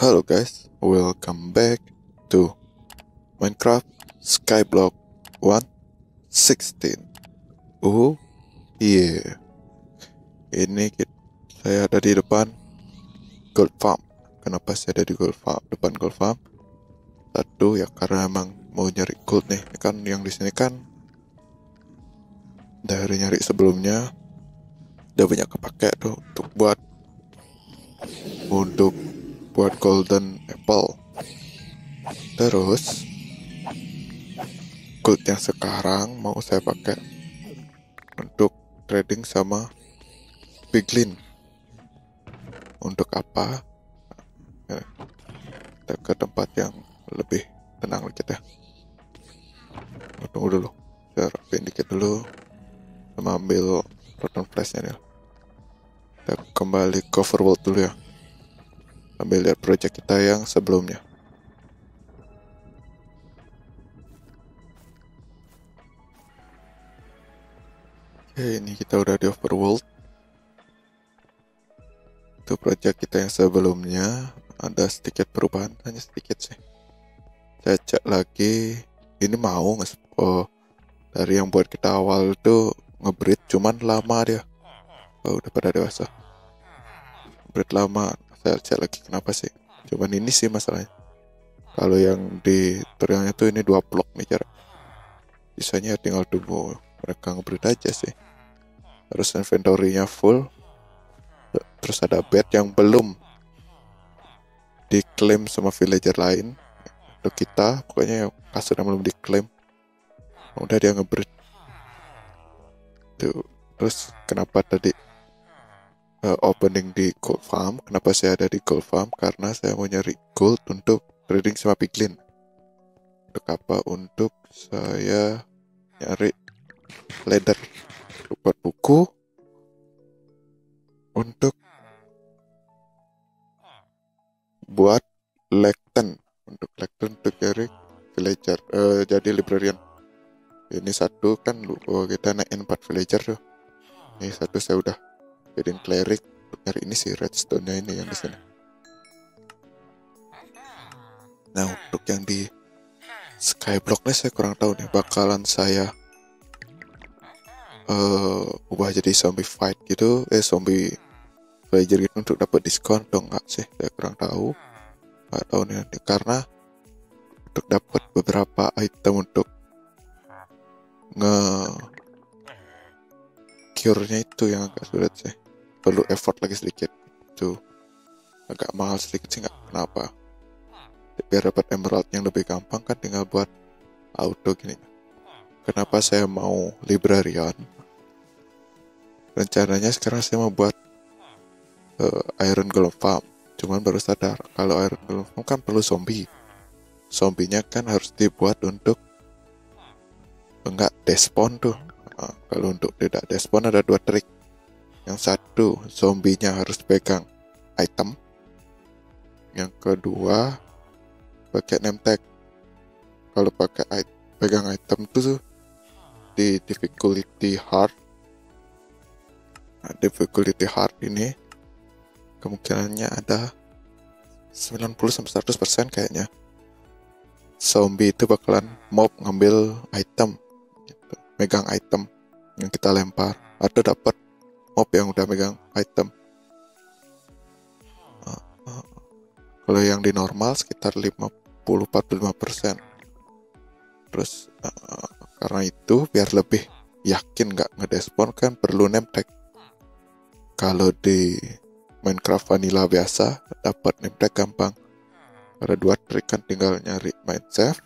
Halo guys, welcome back to Minecraft Skyblock 1.16. Oh iya, saya ada di depan Gold Farm. Kenapa saya ada di depan Gold Farm? Satu ya karena emang mau nyari gold nih. Kan yang di sini kan dari nyari sebelumnya udah banyak kepake tuh untuk buat golden apple. Terus gold yang sekarang mau saya pakai untuk trading sama piglin. Untuk apa? Kita ke tempat yang lebih tenang dikit ya. Tunggu dulu, saya rapiin dikit dulu sama ambil rotten flashnya nih. Kita kembali ke overworld dulu ya, ambil lihat project kita yang sebelumnya. Oke, ini kita udah di overworld. Itu project kita yang sebelumnya, ada sedikit perubahan, hanya sedikit sih. Saya cek lagi, ini mau dari yang buat kita awal itu ngebreed cuman lama dia. Udah pada dewasa. Breed lama, saya cek lagi kenapa sih. Cuman ini sih masalahnya. Kalau yang di tutorialnya tuh ini 2 blok nih cara. Sisanya tinggal tunggu mereka ngebreed aja sih. Terus inventory-nya full. Terus ada bed yang belum diklaim sama villager lain. Untuk kita, pokoknya yang kasur yang belum diklaim. Udah dia ngebreed. Tuh. Terus kenapa tadi opening di gold farm? Kenapa saya ada di gold farm? Karena saya mau nyari gold untuk trading sama piglin. Untuk apa? Untuk saya nyari leather buat buku, untuk buat lectern, untuk cari villager, jadi librarian. Ini satu kan kita naikin 4 villager tuh. Ini satu saya udah jadiin cleric untuk nyari ini sih redstone-nya ini yang di sini. Nah, untuk yang di Skyblock nih saya kurang tahu nih, bakalan saya ubah jadi zombie fight gitu, zombie villager gitu untuk dapat diskon atau enggak sih, saya kurang tahu. Nggak tahu nih nanti, karena untuk dapat beberapa item untuk cure-nya itu yang agak sulit sih, perlu effort lagi sedikit, itu agak mahal sedikit sih, nggak kenapa. Biar dapat emerald yang lebih gampang kan tinggal buat auto gini. Kenapa saya mau librarian? Rencananya sekarang saya mau buat iron golem farm. Cuman baru sadar kalau iron golem farm kan perlu zombie. Zombinya kan harus dibuat untuk enggak despawn tuh. Kalau untuk tidak despawn ada 2 trik. Yang satu, zombinya harus pegang item. Yang kedua, pakai name tag. Kalau pakai pegang item tuh di difficulty hard. Nah, difficulty hard ini kemungkinannya ada 90-100% kayaknya. Zombie itu bakalan mob ngambil item gitu. Megang item yang kita lempar, atau dapat mob yang udah megang item. Kalau yang di normal sekitar 50-45%. Terus karena itu biar lebih yakin nggak ngedespawn kan perlu name tag. Kalau di Minecraft vanilla biasa dapat name tag gampang. Ada 2 trik kan, tinggal nyari mine shaft,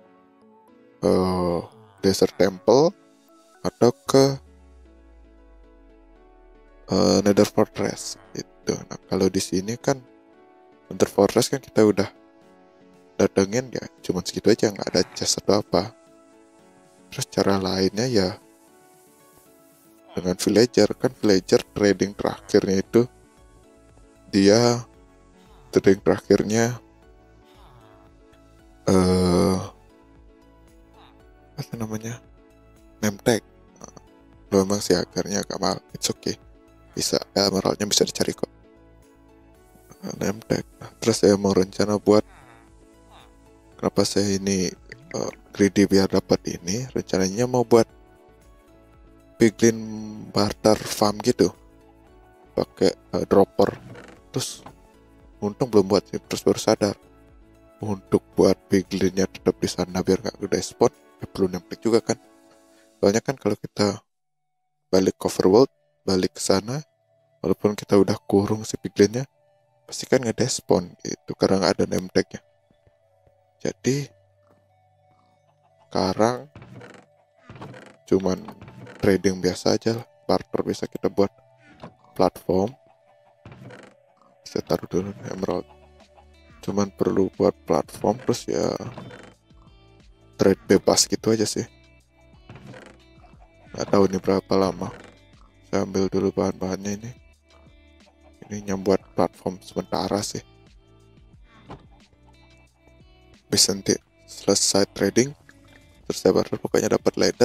desert temple, atau ke nether fortress itu. Nah, kalau di sini kan nether fortress kan kita udah datengin ya, cuma segitu aja, nggak ada chest atau apa. Terus cara lainnya ya dengan villager, kan villager trading terakhirnya itu dia trading terakhirnya apa namanya, name tag. Memang sih agarnya agak mahal, it's okay, bisa emeraldnya bisa dicari kok. name tag. Terus saya mau rencana buat, kenapa saya ini greedy biar dapat ini, rencananya mau buat piglin barter farm gitu pakai dropper. Terus untung belum buat sih, terus baru sadar untuk buat piglinnya tetap di sana biar gak gede spot ya perlu name tag juga kan. Soalnya kan kalau kita balik coverworld, balik ke sana, walaupun kita udah kurung si piglinnya, pasti kan nge-despawn gitu karena nggak ada name tagnya. Jadi sekarang cuman trading biasa aja lah, barter bisa kita buat platform. Saya taruh dulu nih emerald, cuman perlu buat platform, terus ya trade bebas gitu aja sih. Nggak tahu ini berapa lama. Saya ambil dulu bahan-bahannya ini yang buat platform sementara sih. Bisa nanti selesai trading terus saya baru pokoknya dapat ladder,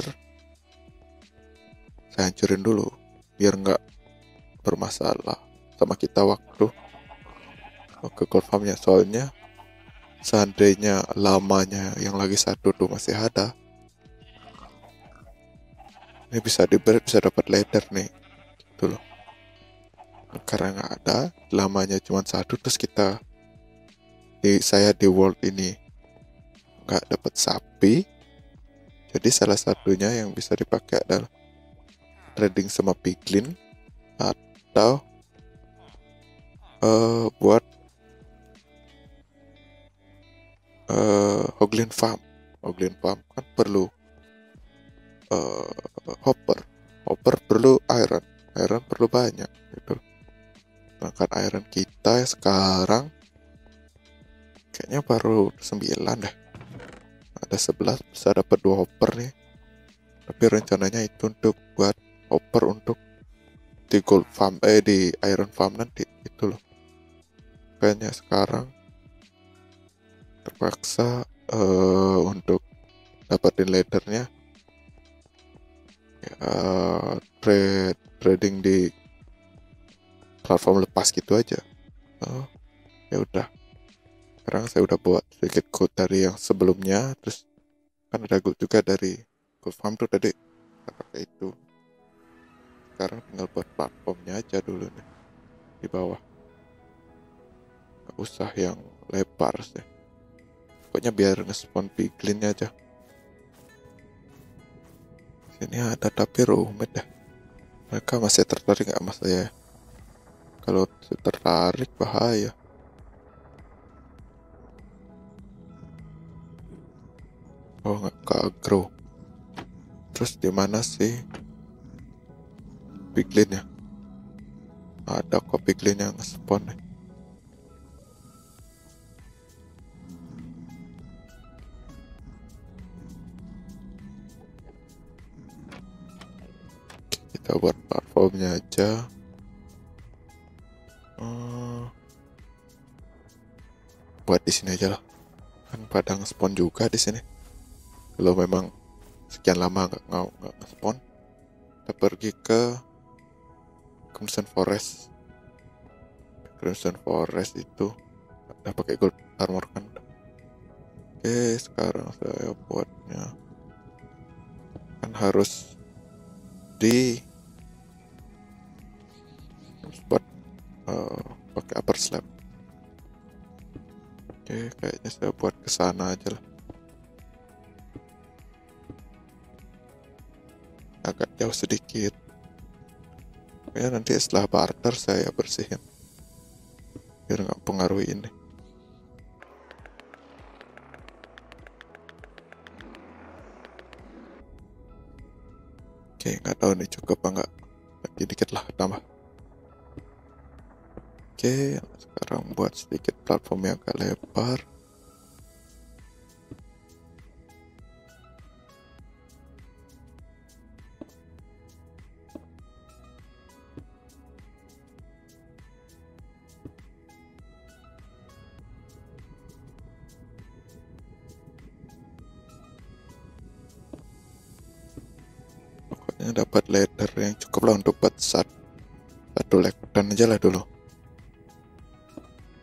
saya hancurin dulu biar nggak bermasalah sama kita waktu ke gold farmnya. Soalnya seandainya lamanya yang lagi satu tuh masih ada, ini bisa diberi, bisa dapat ladder nih gitu loh. Karena nggak ada, lamanya cuma satu, terus saya di world ini nggak dapat sapi, jadi salah satunya yang bisa dipakai adalah trading sama piglin atau buat Hoglin Farm. Hoglin Farm kan perlu hopper perlu iron perlu banyak gitu. Sedangkan iron kita sekarang kayaknya baru 9 deh, ada 11, bisa dapat 2 hopper nih. Tapi rencananya itu untuk buat hopper untuk di gold farm, di iron farm nanti itu loh. Kayaknya sekarang terpaksa untuk dapetin laddernya ya, trading di platform lepas gitu aja. Ya udah, sekarang saya udah buat sedikit code dari yang sebelumnya, terus kan ada code juga dari gold farm tuh tadi, kita pakai itu. Sekarang tinggal buat platformnya aja dulu nih di bawah, gak usah yang lebar sih, pokoknya biar nge-spawn piglinnya aja. Sini ada tapi rumit deh. Mereka masih tertarik gak sama saya? Kalau tertarik bahaya. Oh nggak ke agro. Terus di mana sih piglinnya? Ada kok piglin yang nge-spawn nih. Kita buat platformnya aja. Buat di sini aja lah. Kan pada nge-spawn juga di sini. Kalau memang sekian lama nggak nge-spawn, kita pergi ke Crimson Forest. Crimson Forest itu udah pakai gold armor kan. Oke, sekarang saya buatnya kan harus di buat pakai upper slab. Oke, kayaknya saya buat ke sana aja lah. Agak jauh sedikit. Ya nanti setelah barter saya bersihin biar nggak pengaruhi ini. Oke, nggak tahu nih cukup apa nggak. Lagi dikit lah tambah. Oke, sekarang buat sedikit platform yang agak lebar. Pokoknya dapat ladder yang cukup lah untuk buat satu lektan aja lah dulu.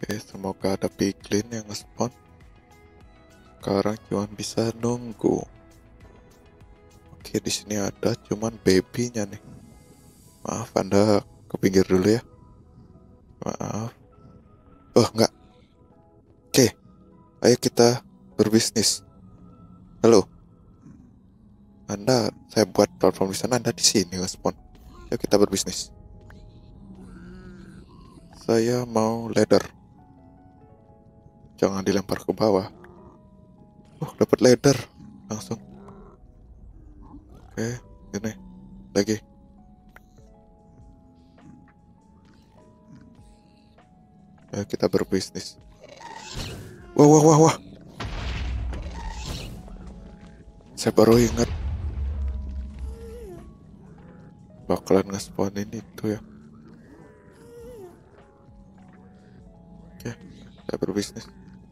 Oke, semoga ada piglin yang nge-spawn. Sekarang cuma bisa nunggu. Oke, di sini ada cuman babynya nih. Maaf, Anda ke pinggir dulu ya. Maaf. Oh, enggak. Oke, ayo kita berbisnis. Halo. Saya buat platform di sana, Anda di sini nge-spawn. Ayo kita berbisnis. Saya mau ladder. Jangan dilempar ke bawah. Oh, dapat ladder langsung. Oke, ini lagi. Ayo kita berbisnis. Wah. Saya baru ingat bakalan nge-spawnin itu ya. Oke, saya berbisnis.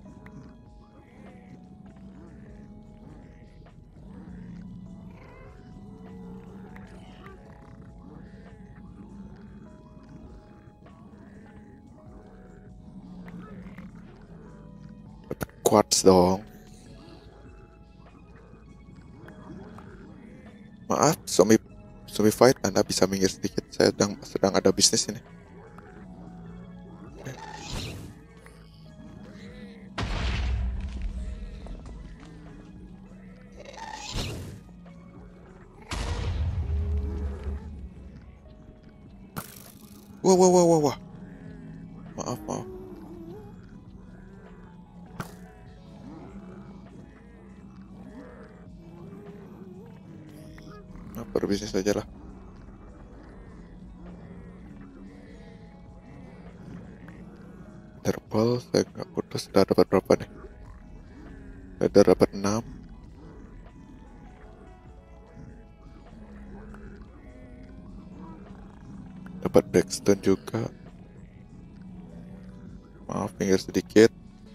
Dapat quartz dong. Maaf, zombie fight, Anda bisa minggir sedikit. Saya sedang ada bisnis ini. Wah. Maaf. Nah, berbisnis aja lah. Interval, saya nggak putus. Sudah dapat berapa nih? Sudah dapat 6. Dapat blackstone juga. Maaf, minggir sedikit.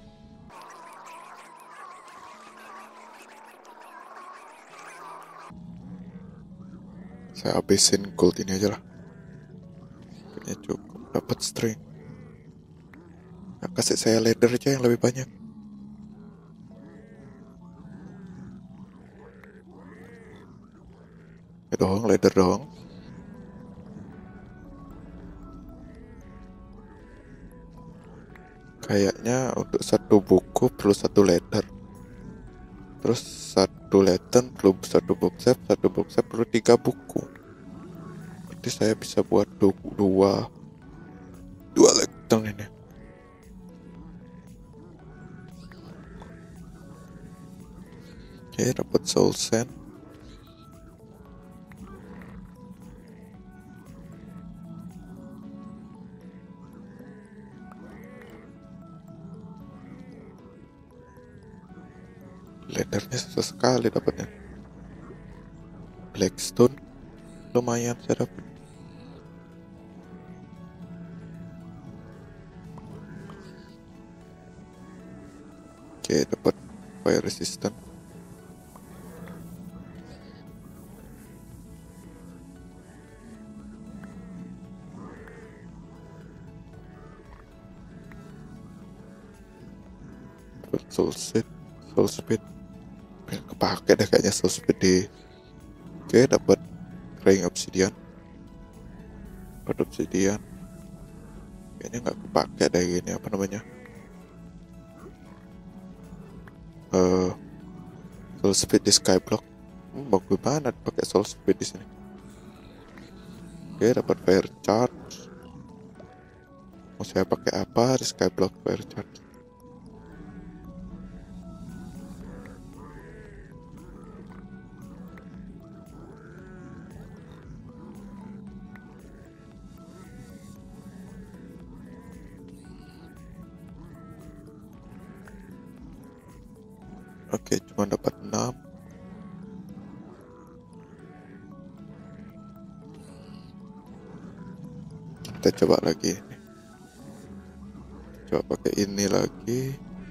Saya habisin gold ini aja lah. Kayaknya cukup. Dapat string. Ya, kasih saya leather aja yang lebih banyak. Ya dong, leather dong. Kayaknya untuk satu buku perlu satu letter. Terus satu letter perlu satu bookset perlu 3 buku. Jadi saya bisa buat dua letter ini. Oke, dapat soul sand. Leathernya susah sekali dapatnya. Blackstone lumayan saya dapat. Oke, dapat fire resistant. Dapat soul speed. Pengen kepake deh kayaknya soul speed di. Oke, dapat ring obsidian. Kayaknya nggak kepake deh gini, apa namanya, soul speed di skyblock. Bagus banget pakai soul speed di sini. Oke, dapat fire charge. Mau saya pakai apa di skyblock fire charge? Oke, cuma dapat 6. Kita coba lagi. Coba pakai ini lagi.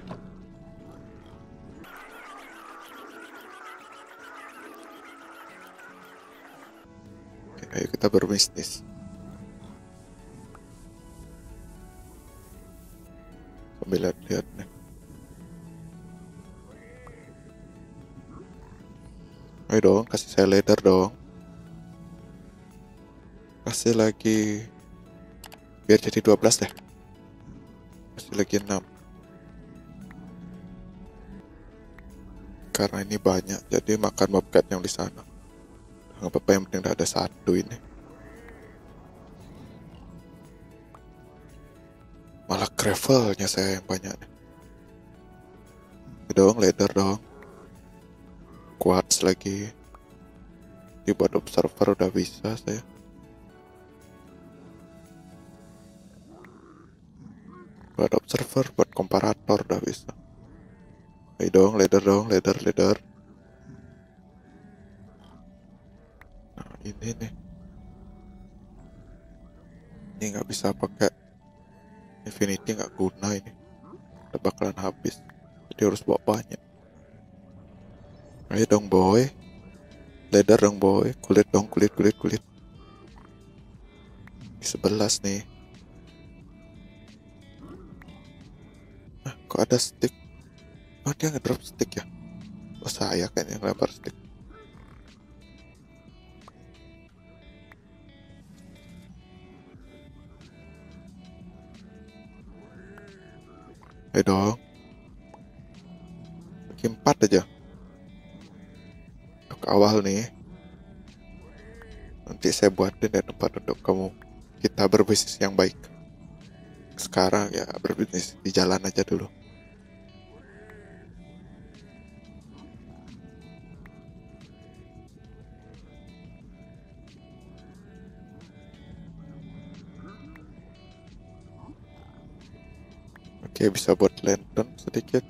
Oke, ayo kita berbisnis. Sambil lihat nih. Ayo dong, kasih saya leather dong. Kasih lagi, biar jadi 12 deh. Kasih lagi 6. Karena ini banyak, jadi makan bobcat yang di sana. Nggak apa-apa, yang penting udah ada satu ini. Malah gravelnya saya yang banyak nih. Ayo dong, leather dong. Quartz lagi. Dibuat observer udah bisa saya. Buat observer, buat komparator udah bisa. Ayo dong, leather dong, leather. Nah, ini nih. Ini nggak bisa pakai Infinity, nggak guna ini. Udah bakalan habis. Jadi harus bawa banyak. Ayo dong boy. Leather dong boy. Kulit dong, kulit. Di 11 nih. Nah, kok ada stick? Oh, dia ngedrop stick ya? Oh, saya kayaknya yang lempar stick. Ayo dong. Lagi 4 aja. Untuk awal nih. Nanti saya buatin ya tempat untuk kamu. Kita berbisnis yang baik. Sekarang ya berbisnis di jalan aja dulu. Oke, bisa buat lantern sedikit.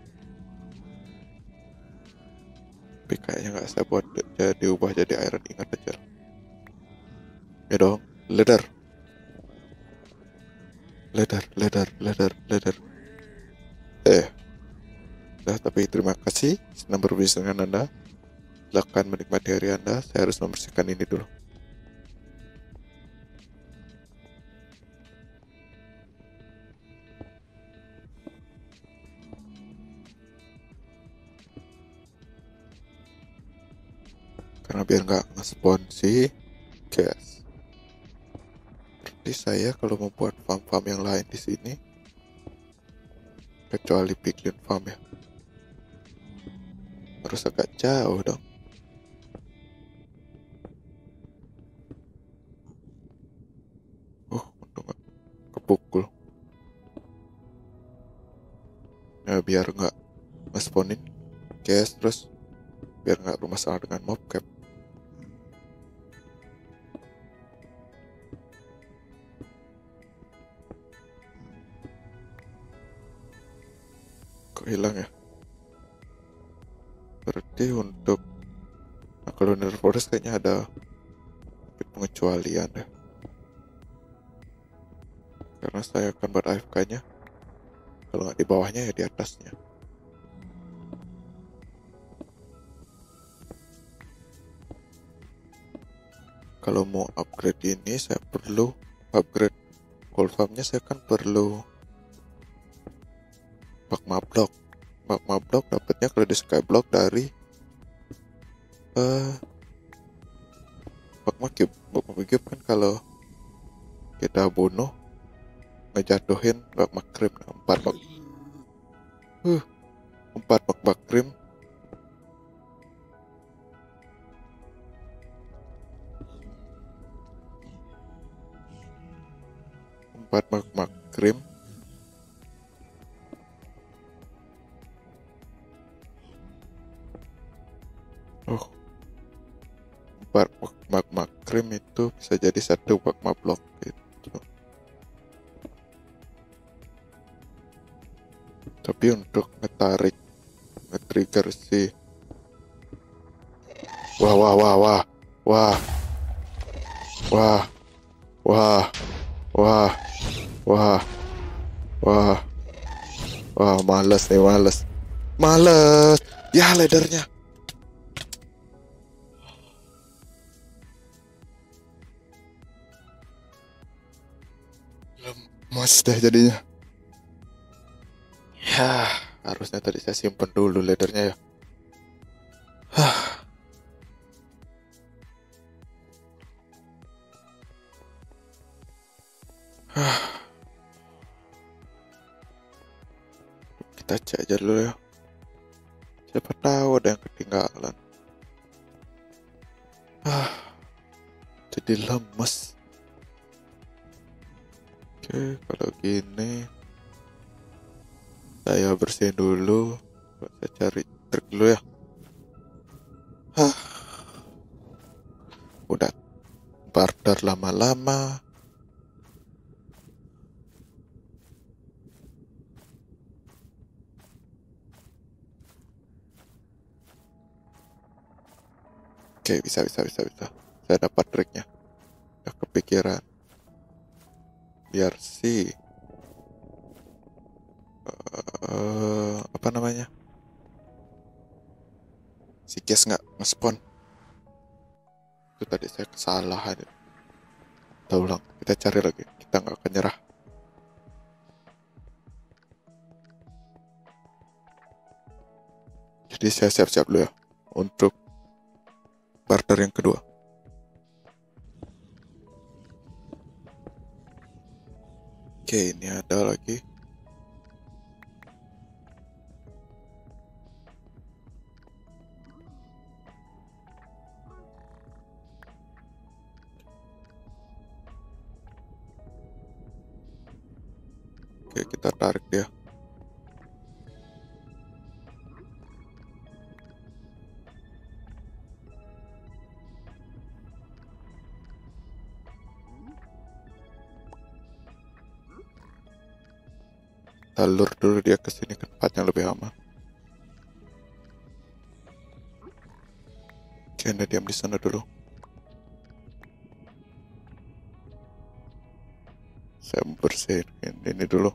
Tapi kayaknya nggak saya buat diubah jadi iron ingot aja. Ya dong, leather. Nah, tapi terima kasih senang berbisnis dengan Anda. Silakan menikmati hari Anda. Saya harus membersihkan ini dulu. Karena biar nggak nge-spawn si gas. Jadi saya kalau mau buat farm-farm yang lain di sini, kecuali piglin farm ya, harus agak jauh dong. Untung gak kepukul. Ya biar nggak nge-spawnin gas, terus biar nggak bermasalah dengan mob cap. Kok hilang ya? Berarti untuk kalau Nether Forest kayaknya ada pengecualian ya. Karena saya akan buat AFK-nya. Kalau nggak di bawahnya ya di atasnya. Kalau mau upgrade ini saya perlu upgrade gold farmnya, saya kan perlu magma block. Magma block dapatnya kalau di skyblock dari magma cube. Magma cube kan kalau kita bunuh ngejatuhin magma cream. 4 magma cream. 4 magma cream. Oh, 4 magma cream itu bisa jadi 1 magma block gitu. Tapi untuk nge-trigger si wah, males nih, males ya leadernya. Lemas deh jadinya. Ya, harusnya tadi saya simpen dulu leadernya ya. Kita cek aja dulu ya. Siapa tahu ada yang ketinggalan. Jadi lemes. Oke, kalau gini saya bersihin dulu. Saya cari trik dulu ya. Udah barter lama-lama. Oke, bisa. Saya dapat triknya. Udah kepikiran. Biar si apa namanya? Si Kes nggak nge-spawn. Itu tadi saya kesalahan. Kita ulang, kita cari lagi. Kita nggak akan nyerah. Jadi saya siap-siap dulu ya untuk barter yang kedua. Oke, ini ada lagi. Oke, kita tarik dia. Talur dulu dia ke sini ke tempat yang lebih aman. Oke, Anda diam di sana dulu. Saya bersihin ini dulu.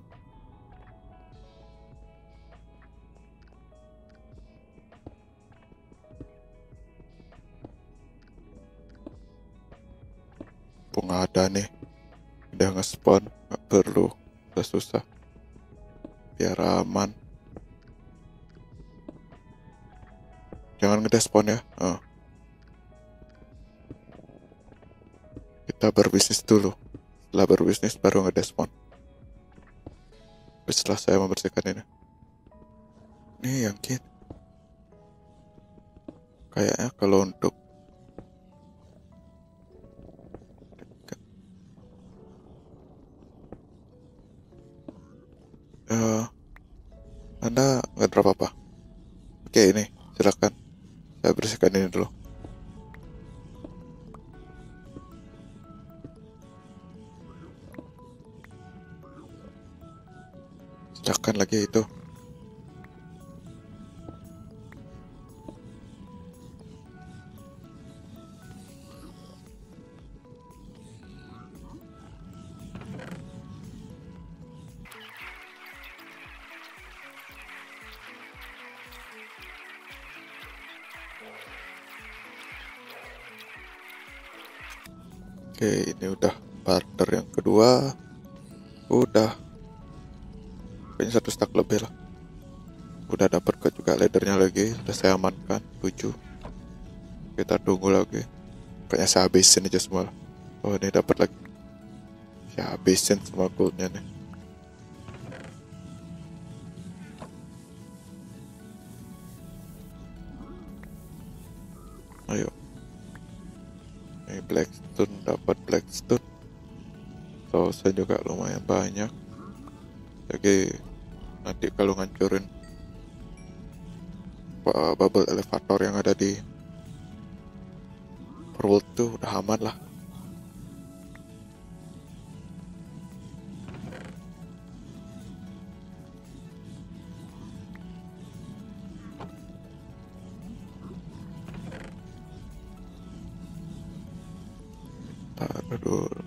Bunga ada nih. Udah nge-spawn, nggak perlu susah. Biar aman. Jangan ngedespawn ya. Kita berbisnis dulu. Setelah berbisnis baru ngedespawn. Setelah saya membersihkan ini. Ini yang kayaknya kalau untuk Anda nggak drop apa. Oke, ini silakan. Saya bersihkan ini dulu. Silakan lagi itu. Oke, ini udah barter yang kedua. Udah kayaknya 1 stack lebih lah. Udah dapat juga leadernya lagi. Udah saya amankan 7. Kita tunggu lagi. Kayaknya saya habisin aja semua lah. Oh, ini dapat lagi. Saya habisin semua goldnya nih. Ayo. Ini Blackstone, dapat Blackstone. Saya juga lumayan banyak. Jadi nanti kalau ngancurin bubble elevator yang ada di World tuh udah aman lah. Taruh dulu.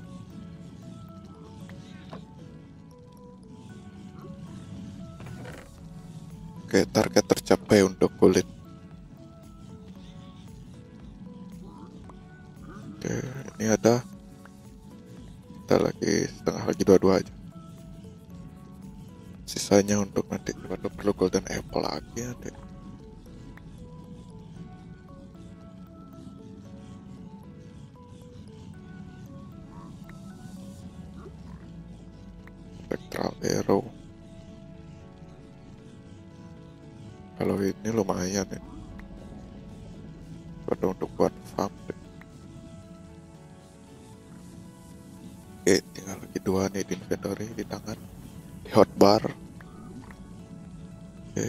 Oke, target tercapai untuk kulit. Oke, ini ada. Kita lagi setengah lagi 22 aja. Sisanya untuk nanti kita perlu golden apple lagi nanti. Spectral arrow. Kalau ini lumayan ya. Pada untuk buat farm deh. Oke, tinggal lagi 2 nih di inventory, di tangan, di hotbar. Oke.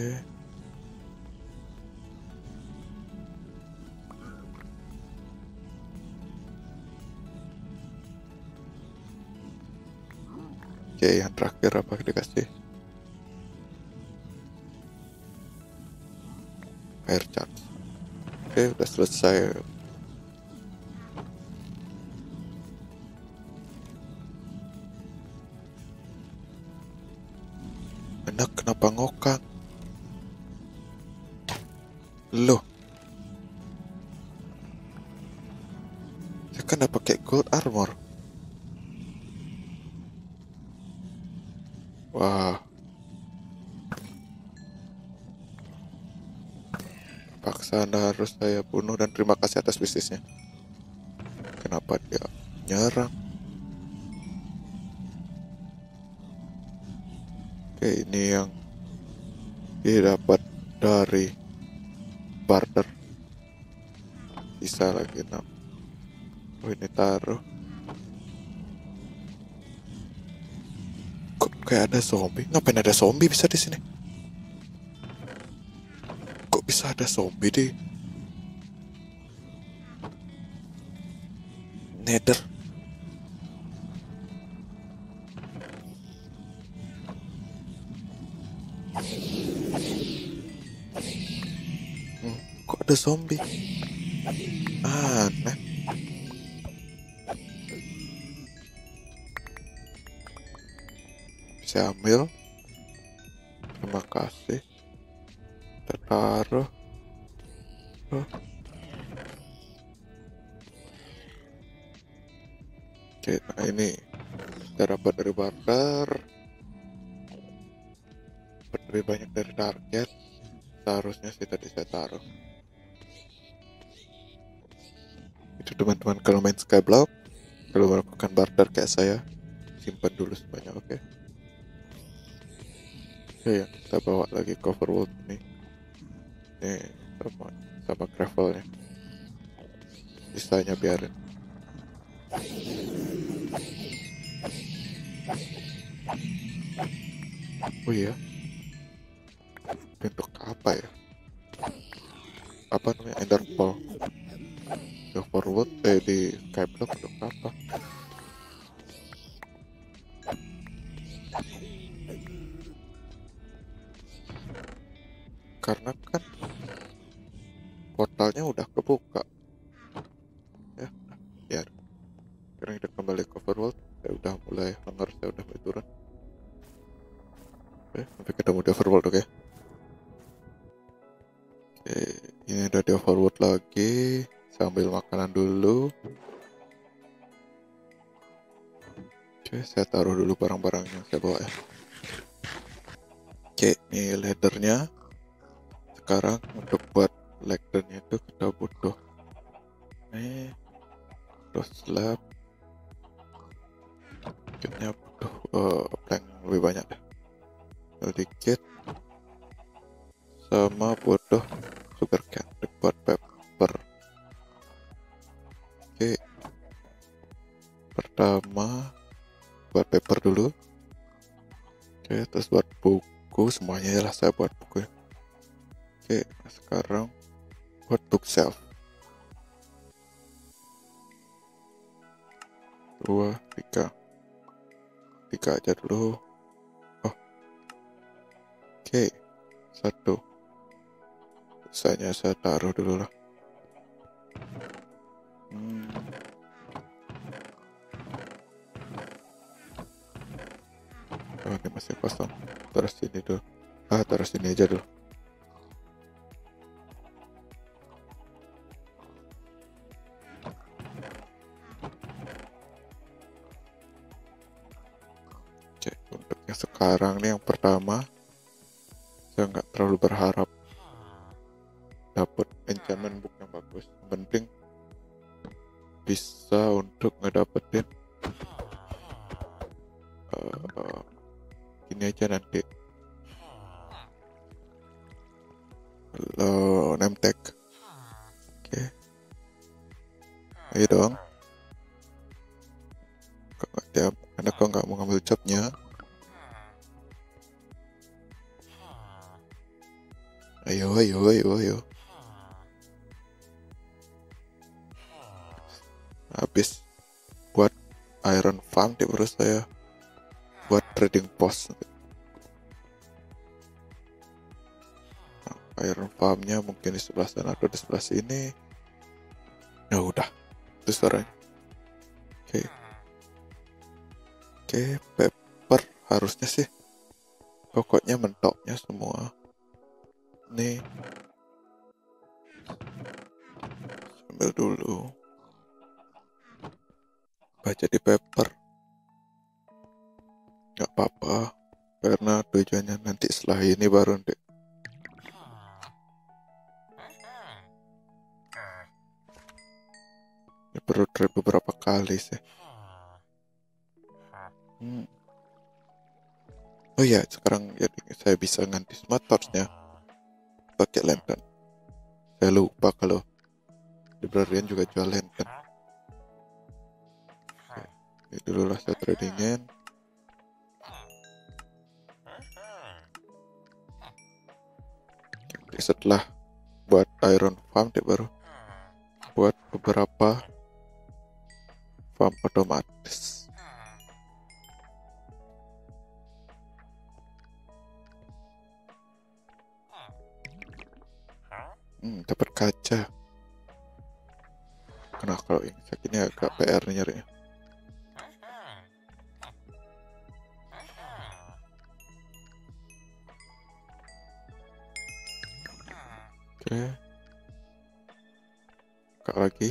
Oke, yang terakhir apa dikasih? Air charge. Oke, udah selesai. Enak, kenapa ngokang? Loh, saya kan udah pakai gold armor. Wah, paksa Anda harus saya bunuh dan terima kasih atas bisnisnya. Kenapa dia nyerang? Oke, ini yang didapat dari barter. Bisa lagi 6. Oh, ini taruh. Kok kayak ada zombie? Ngapain ada zombie bisa di sini? Kok bisa ada zombie di Nether? Kok ada zombie? Aneh. Bisa ambil. Terima kasih. Kita taruh. Oke, nah ini kita dapat dari barter. Dapat lebih banyak dari target. Seharusnya sih tadi saya taruh. Itu teman-teman kalau main Skyblock, kalau melakukan barter kayak saya, simpan dulu semuanya, oke? Ya, kita bawa lagi coverworld nih. Nih, sama gravelnya. Sisanya biarin. Oh iya, bentuk apa ya? Apa namanya, enderpearl? Coverworld di Skyblock untuk apa? Karena kan portalnya udah kebuka ya. Biar sekarang kita kembali ke overworld. Saya udah mulai hunger, saya udah mulai turun. Oke, sampai ketemu di overworld, oke? Oke, ini udah di overworld lagi. Sambil makanan dulu. Oke, saya taruh dulu barang-barang yang saya bawa ya. Oke, ini leadernya. Sekarang untuk buat leadernya itu kita butuh ini terus slab. Kitnya butuh plank lebih banyak deh. Sedikit. Sama butuh sugar cane buat paper. Oke, pertama buat paper dulu. Oke, terus buat buku, semuanya ya lah saya buat buku ya. Oke, sekarang buat bookshelf. 2, 3 aja dulu. Oh, oke, 1. Sisanya saya taruh dulu lah. Oh, ini masih kosong. Taruh sini dulu. Taruh sini aja dulu. Oke, untuk yang sekarang nih yang pertama, saya nggak terlalu berharap dapat enchantment book yang bagus. Yang penting bisa untuk ngedapetin ini aja nanti name tag. Oke. Ayo dong. Karena kau nggak mau ngambil jobnya. Ayo. Habis buat iron farm di baru saya buat trading post. Nah, iron farmnya mungkin di sebelah sana atau di sebelah sini. Ya udah, itu suaranya. Oke, paper harusnya sih. Pokoknya mentoknya semua. Nih. Ambil dulu. Baca di paper. Gak apa-apa. Karena tujuannya nanti setelah ini baru nanti. Ini perlu try beberapa kali sih. Oh iya, sekarang jadi saya bisa ganti smart torch-nya pakai lantern. Saya lupa kalau librarian juga jual lantern. Ini dulu lah saya tradingin. Setelah buat iron farm dia baru buat beberapa farm otomatis. Dapat kaca. Kenapa kalau ini agak PR nyari. Oke. Kak lagi.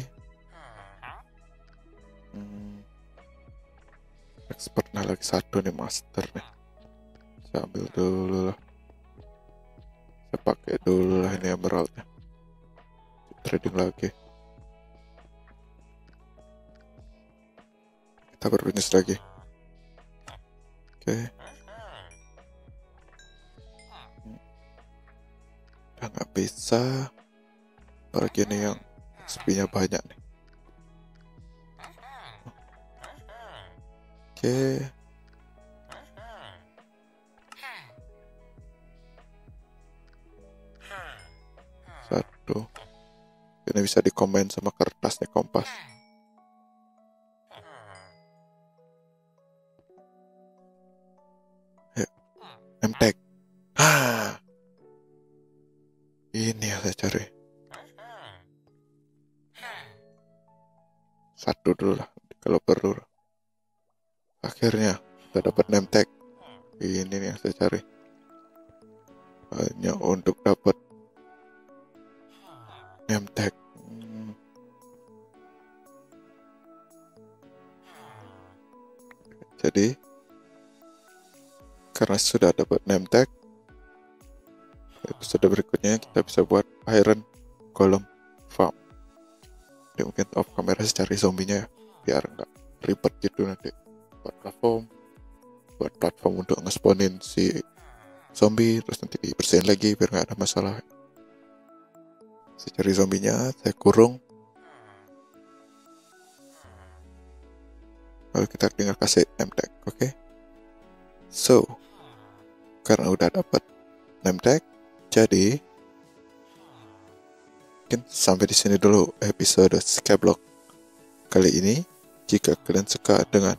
Expertnya lagi satu nih, master nih. Saya ambil dulu lah. Saya pakai dulu lah ini emeraldnya. Trading lagi. Kita berbisnis lagi. Oke. Udah nggak bisa. Apalagi ini yang XP-nya banyak nih. Oke. Satu. Ini bisa dikombin sama kertasnya kompas. Ayo. Name-tag. Ini yang saya cari. Satu dulu lah, kalau perlu. Akhirnya kita dapat name tag. Ini nih yang saya cari. Hanya untuk dapat name tag. Jadi karena sudah dapat name tag, episode berikutnya kita bisa buat iron golem farm. Jadi mungkin off kamera cari zombinya ya, biar nggak ribet gitu nanti. Buat platform untuk nge-spawnin si zombie, terus nanti dibersihin lagi biar nggak ada masalah. Saya cari zombinya, saya kurung, lalu kita tinggal kasih name tag. Oke? So karena udah dapat name tag, jadi mungkin sampai di sini dulu episode Skyblock kali ini. Jika kalian suka dengan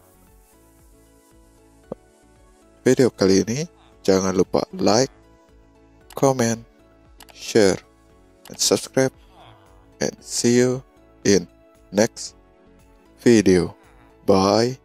video kali ini, jangan lupa like, comment, share, and subscribe. And see you in next video. Bye.